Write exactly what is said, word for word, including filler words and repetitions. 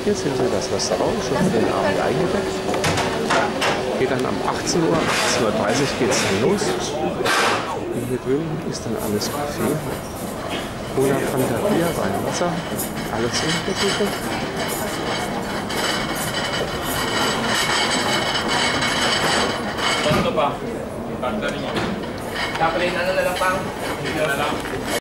Hier sehen Sie das Restaurant, schon für den Abend eingedeckt. Geht dann um achtzehn Uhr, achtzehn Uhr dreißig geht es dann los. Und hier drüben ist dann alles Buffet. Cola, Fanta, Bier, Wein, Wasser, alles inklusive. Ito pa. Pagdating mo. Kapalin na lang lang pang. Hindi na lang.